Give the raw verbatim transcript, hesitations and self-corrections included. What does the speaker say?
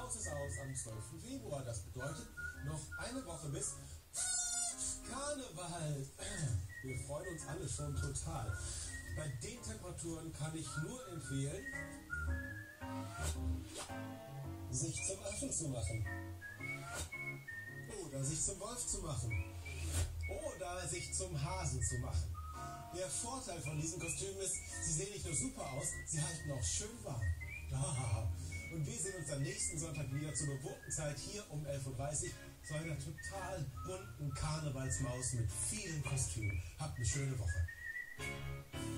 aus ist aus am zwölften Februar. Das bedeutet, noch eine Woche bis Karneval. Wir freuen uns alle schon total. Bei den Temperaturen kann ich nur empfehlen, sich zum Affen zu machen. Oder sich zum Wolf zu machen. Oder sich zum Hasen zu machen. Der Vorteil von diesen Kostümen ist, sie sehen nicht nur super aus, sie halten auch schön warm. Ah, und wir sehen uns am nächsten Sonntag wieder zur bewohnten Zeit hier um elf Uhr dreißig zu einer total bunten Karnevalsmaus mit vielen Kostümen. Habt eine schöne Woche.